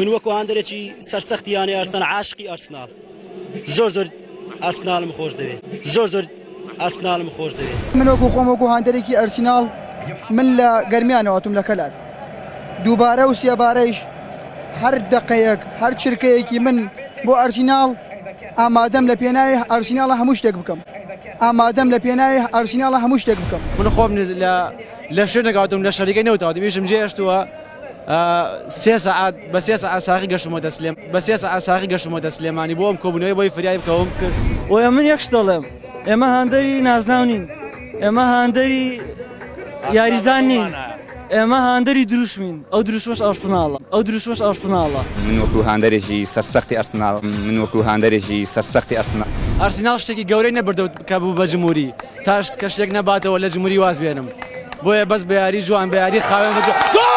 من وەکو هەندێکی سەرسەختیانی ئارسەنال عاشقی ئارسنال زۆر ئارسنالم خۆش دەوێت زۆر ئارسنالم خۆش دەوێت من وەکو خۆم وەکو هەندێکی ئەرسیناڵ من لە گەرمیانەوەتم لە کەلار دووبارە و سێبارەیش هەر دقەیەک هەر چرکەیەکی من بۆ ئەرسیناڵ ئامادەم لە پێناوی ئەرسیناڵە هەموو شتێک بکەم ئامادەم لە پێناوی ئەرسیناڵە هەموو شتێک بکەم من خۆم لە شوێن نەگاتم لە شەریکەی نەوتەوە دەبێژم جێشتووە 3 ساعات بە 3 ساعات ساقی گەشتمەوە دەسلێم بە 3 ساعات ساقی گەشتمەوە دەسلێمانی بۆ ئەم کۆبوونەوەی بۆی فریای بکەوم کرد وە من یەکش دەڵێم ئێمە هەندەری نازناو نین ئێمە هەندەری یاریزان نین ئێمە هەندەری دروشمین ئەو دروشمەش ئەرسناڵە ئەو دروشمەش ئەرسناڵە من وەکو هەندێکی سەرسەختی ئەرسناڵ من وەکو هەندێکی سەرسەختی ئەرسناڵ ئەرسناڵ شتێکی گەورەی نەبردەوت کە بوو بە جمهوری تاش کە شتێک نەباتەوە لە جمهوری واز بێنم بۆیە بەس بە یاری جوان بە یاری خاوێن